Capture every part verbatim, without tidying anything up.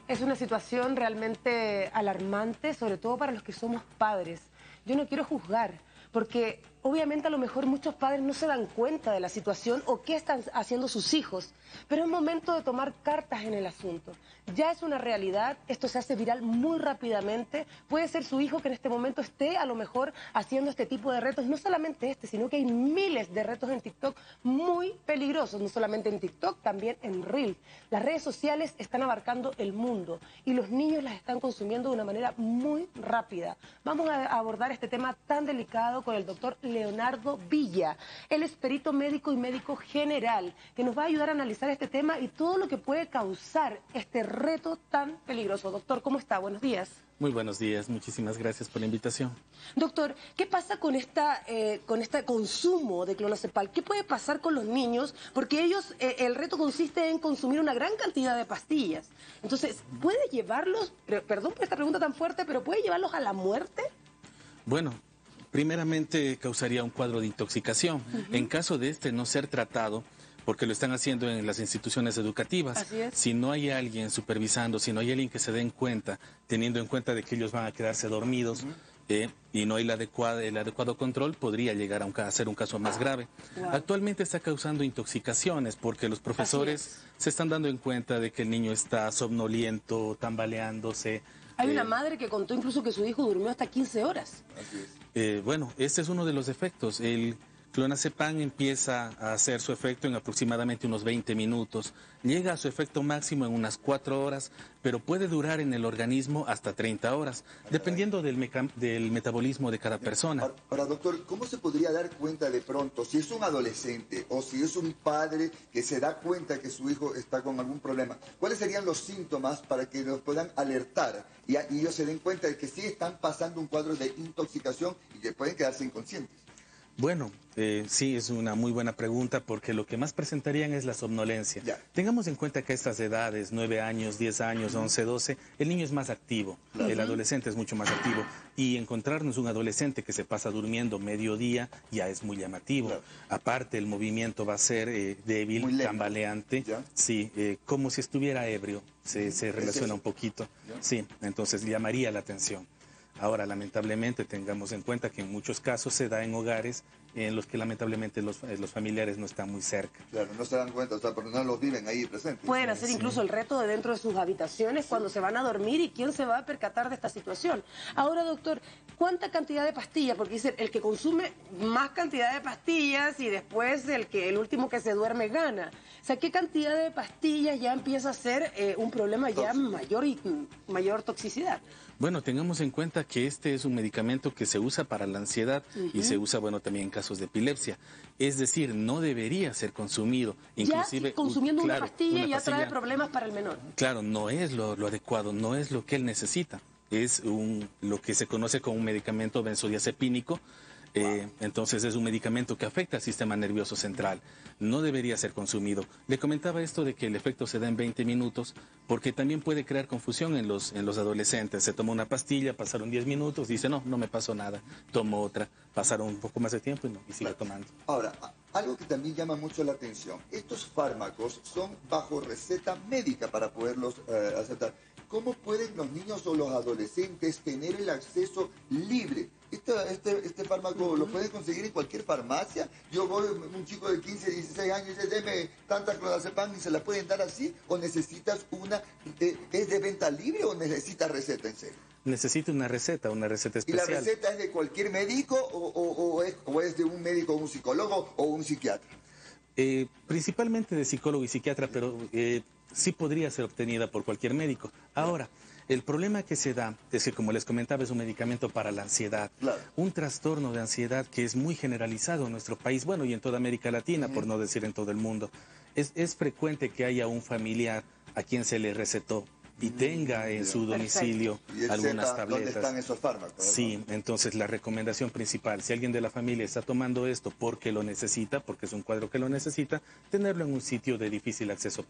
Es una situación realmente alarmante, sobre todo para los que somos padres. Yo no quiero juzgar, porque obviamente a lo mejor muchos padres no se dan cuenta de la situación o qué están haciendo sus hijos, pero es momento de tomar cartas en el asunto. Ya es una realidad, esto se hace viral muy rápidamente, puede ser su hijo que en este momento esté a lo mejor haciendo este tipo de retos, no solamente este, sino que hay miles de retos en TikTok muy peligrosos, no solamente en TikTok, también en Reel. Las redes sociales están abarcando el mundo y los niños las están consumiendo de una manera muy rápida. Vamos a abordar este tema tan delicado con el doctor Leonardo Villa. Él es perito médico y médico general, que nos va a ayudar a analizar este tema y todo lo que puede causar este reto tan peligroso. Doctor, ¿cómo está? Buenos días. Muy buenos días, muchísimas gracias por la invitación. Doctor, ¿qué pasa con esta eh, con este consumo de clonazepam? ¿Qué puede pasar con los niños? Porque ellos, eh, el reto consiste en consumir una gran cantidad de pastillas. Entonces, ¿puede llevarlos, perdón por esta pregunta tan fuerte, pero ¿puede llevarlos a la muerte? Bueno, primeramente causaría un cuadro de intoxicación. Uh-huh. En caso de este no ser tratado, porque lo están haciendo en las instituciones educativas. Así es. Si no hay alguien supervisando, si no hay alguien que se den cuenta, teniendo en cuenta de que ellos van a quedarse dormidos, uh-huh. eh, y no hay el adecuado, el adecuado control, podría llegar a, un, a ser un caso más grave. Wow. Actualmente está causando intoxicaciones porque los profesores se están dando en cuenta de que el niño está somnoliento, tambaleándose. Hay eh, una madre que contó incluso que su hijo durmió hasta quince horas. Así es. Eh, bueno, este es uno de los efectos. El clonazepam empieza a hacer su efecto en aproximadamente unos veinte minutos. Llega a su efecto máximo en unas cuatro horas, pero puede durar en el organismo hasta treinta horas, dependiendo del, meca del metabolismo de cada persona. Ahora, ahora, doctor, ¿cómo se podría dar cuenta de pronto si es un adolescente o si es un padre que se da cuenta que su hijo está con algún problema? ¿Cuáles serían los síntomas para que nos puedan alertar y, a, y ellos se den cuenta de que sí están pasando un cuadro de intoxicación y que pueden quedarse inconscientes? Bueno, eh, sí, es una muy buena pregunta porque lo que más presentarían es la somnolencia. Ya. Tengamos en cuenta que a estas edades, nueve años, diez años, once, doce, el niño es más activo, claro. El adolescente es mucho más activo y encontrarnos un adolescente que se pasa durmiendo mediodía ya es muy llamativo. Claro. Aparte, el movimiento va a ser eh, débil, tambaleante, ¿ya? Sí, eh, como si estuviera ebrio, se, se relaciona un poquito, ¿ya? Sí, entonces llamaría la atención. Ahora, lamentablemente, tengamos en cuenta que en muchos casos se da en hogares en los que lamentablemente los, los familiares no están muy cerca. Claro, no se dan cuenta, o sea, porque no los viven ahí presentes. Pueden hacer incluso sí. el reto de dentro de sus habitaciones sí. cuando se van a dormir y quién se va a percatar de esta situación. Ahora, doctor, ¿cuánta cantidad de pastillas? Porque dice, el que consume más cantidad de pastillas y después el, que, el último que se duerme gana. O sea, ¿qué cantidad de pastillas ya empieza a ser eh, un problema ya mayor y mayor toxicidad? Bueno, tengamos en cuenta que este es un medicamento que se usa para la ansiedad uh-huh. y se usa, bueno, también en casos de epilepsia. Es decir, no debería ser consumido. Inclusive, ya consumiendo claro, una pastilla una ya pastilla, trae problemas para el menor. Claro, no es lo, lo adecuado, no es lo que él necesita. Es un, lo que se conoce como un medicamento benzodiazepínico. Eh, entonces es un medicamento que afecta al sistema nervioso central. No debería ser consumido. Le comentaba esto de que el efecto se da en veinte minutos porque también puede crear confusión en los, en los adolescentes. Se toma una pastilla, pasaron diez minutos, dice no, no me pasó nada, tomo otra. Pasaron un poco más de tiempo y, no, y sigue tomando. Ahora, algo que también llama mucho la atención, estos fármacos son bajo receta médica para poderlos eh, aceptar. ¿Cómo pueden los niños o los adolescentes tener el acceso libre? Este, este, este fármaco lo pueden conseguir en cualquier farmacia. Yo voy, un chico de quince, dieciséis años, y dice, deme tanta clonazepam y se la pueden dar así. ¿O necesitas una, eh, es de venta libre o necesitas receta en serio? Necesita una receta, una receta especial. ¿Y la receta es de cualquier médico o, o, o, es, o es de un médico, un psicólogo o un psiquiatra? Eh, principalmente de psicólogo y psiquiatra, pero eh, sí podría ser obtenida por cualquier médico. Ahora, el problema que se da es que, como les comentaba, es un medicamento para la ansiedad. Claro. Un trastorno de ansiedad que es muy generalizado en nuestro país, bueno, y en toda América Latina, uh-huh. por no decir en todo el mundo. Es, es frecuente que haya un familiar a quien se le recetó y tenga en su domicilio algunas tabletas. ¿Dónde están esos fármacos? Sí, entonces la recomendación principal, si alguien de la familia está tomando esto porque lo necesita, porque es un cuadro que lo necesita, tenerlo en un sitio de difícil acceso para,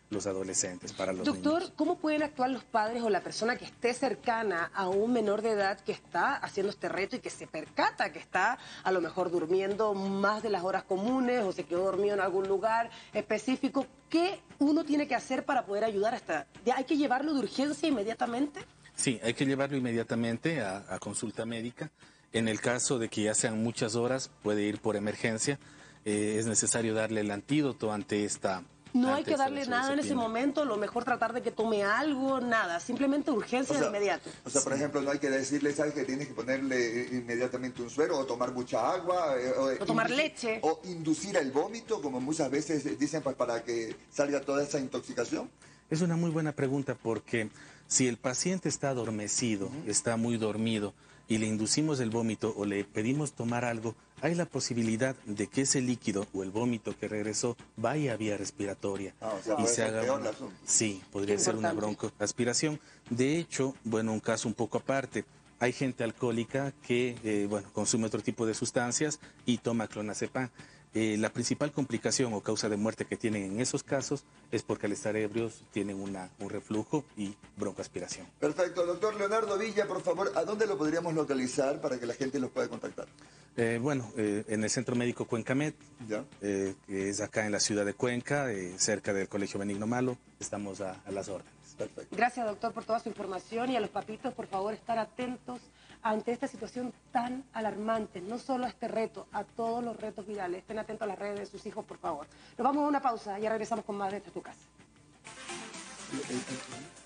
los adolescentes, para los Doctor, niños. ¿cómo pueden actuar los padres o la persona que esté cercana a un menor de edad que está haciendo este reto y que se percata que está a lo mejor durmiendo más de las horas comunes o se quedó dormido en algún lugar específico? ¿Qué uno tiene que hacer para poder ayudar a esta? ¿Hay que llevarlo de urgencia inmediatamente? Sí, hay que llevarlo inmediatamente a, a consulta médica. En el caso de que ya sean muchas horas, puede ir por emergencia. Eh, es necesario darle el antídoto ante esta... No ante hay que esta darle nada en ese benzodiazepina. momento, lo mejor tratar de que tome algo, nada, simplemente urgencia O sea, de inmediato. O sea, por ejemplo, no hay que decirle, ¿sabes? Que tienes que ponerle inmediatamente un suero o tomar mucha agua. eh, O, O tomar inducir- leche. O inducir el vómito, como muchas veces dicen, pues, para que salga toda esa intoxicación. Es una muy buena pregunta porque si el paciente está adormecido, está muy dormido y le inducimos el vómito o le pedimos tomar algo, hay la posibilidad de que ese líquido o el vómito que regresó vaya a vía respiratoria Ah, o sea, y puede se ser haga peor una- el asunto. sí, podría Qué ser una importante. broncoaspiración. De hecho, bueno, un caso un poco aparte. Hay gente alcohólica que, eh, bueno, consume otro tipo de sustancias y toma clonazepam. Eh, la principal complicación o causa de muerte que tienen en esos casos es porque al estar ebrios tienen una, un reflujo y broncoaspiración. Perfecto. Doctor Leonardo Villa, por favor, ¿a dónde lo podríamos localizar para que la gente los pueda contactar? Eh, bueno, eh, en el Centro Médico Cuencamed, ¿Ya? eh, que es acá en la ciudad de Cuenca, eh, cerca del Colegio Benigno Malo, estamos a, a las órdenes. Perfecto. Gracias, doctor, por toda su información y a los papitos, por favor, estar atentos ante esta situación tan alarmante, no solo a este reto, a todos los retos virales. Estén atentos a las redes de sus hijos, por favor. Nos vamos a una pausa, ya regresamos con más de Esta es tu casa. Eh, eh, eh.